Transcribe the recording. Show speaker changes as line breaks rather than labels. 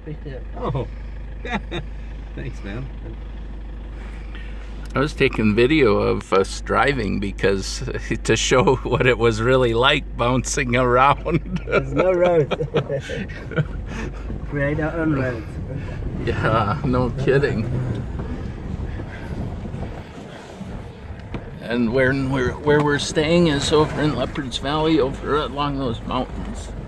Oh, thanks, man.
I was taking video of us driving because to show what it was really like bouncing around.
There's no road. Create our own roads.
Yeah, no kidding. And where we're staying is over in Leopard's Valley, over along those mountains.